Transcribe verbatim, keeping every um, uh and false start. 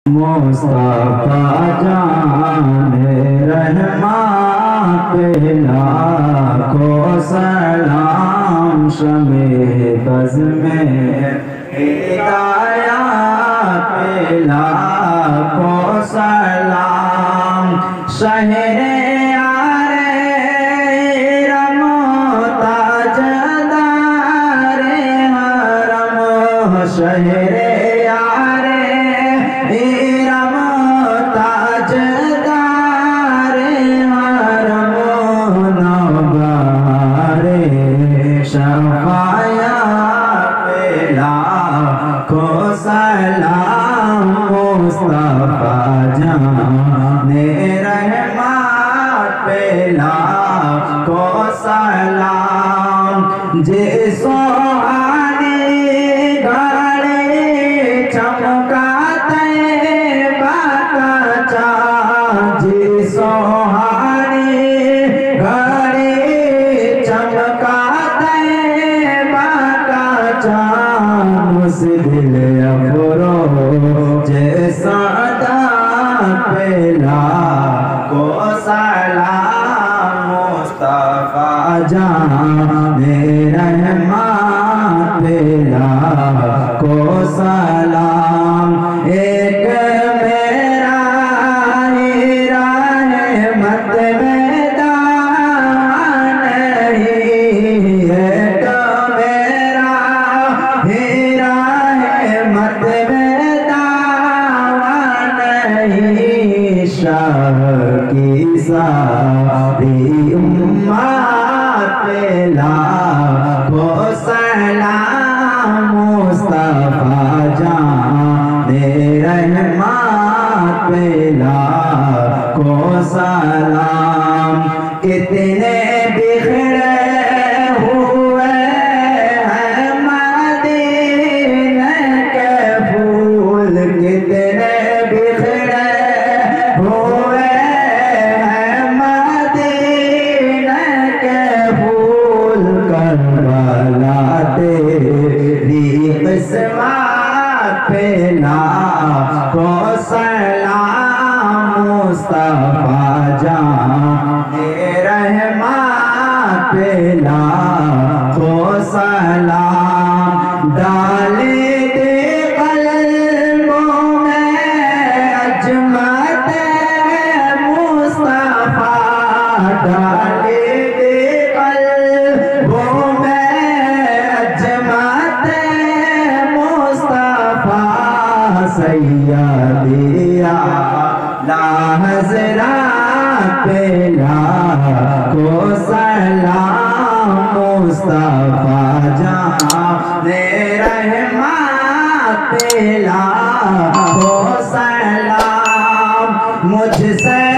मुस्तफा जाने रहमा पे लाखों सलाम शमे बज़ में हिदाया पे लाखों सलाम शहरे शहरे यारे इरम ताजदारे हरम नवारे शफाया पे लाखों सलाम मुस्तफा जाने रहमत पे लाखों सलाम जिसो चमकाते बाका चा जी सोहानी घड़ी चमकाते बाका चा मुस्दिल अफरो जैसा पेला को सलाम मुस्तफा जाने रहमत पेला को सलाम एक मेरा हीरा रहमत में दान नहीं एक मेरा हीरा रहमत में दान नहीं शाह की सारी उम्मत पे लाखों सलाम मुस्तफा जाने रहमत पे लाखों सलाम कितने बिखरे हुए हैं मदीने के फूल कितने बिखरे हुए हैं मदीने के फूल करबला तेरी किस्मत पे लाखों सलाम मुस्तफा जाने रहमत पे लाखों सलाम डाले दे कल्बों में अजमत मुस्तफा डाले दे कल्बों में अजमत सैयदिया ला हज़रात पे लाखों सलाम मुस्तफा जाने रहमत पे लाखों सलाम मुझसे